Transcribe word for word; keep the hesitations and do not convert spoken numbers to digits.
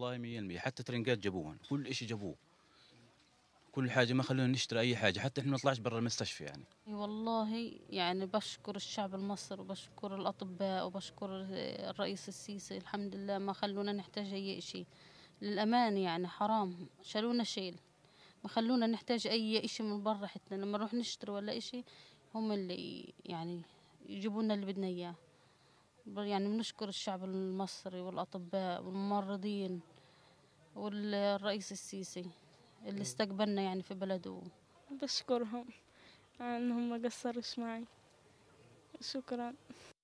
والله مية بالمية، حتى ترنقات جابوهن، كل إشي جابوه، كل حاجة ما خلونا نشتري أي حاجة، حتى إحنا ما نطلعش برا المستشفى يعني. والله يعني بشكر الشعب المصري وبشكر الأطباء وبشكر الرئيس السيسي، الحمد لله ما خلونا نحتاج أي إشي. للأمان يعني حرام شالونا شيل، ما خلونا نحتاج أي إشي من برا، حتى لما نروح نشتري ولا إشي هم اللي يعني يجيبوا لنا اللي بدنا إياه. يعني بنشكر الشعب المصري والأطباء والممرضين والرئيس السيسي اللي استقبلنا يعني في بلده. بشكرهم على انهم ما قصروش معي. شكرا.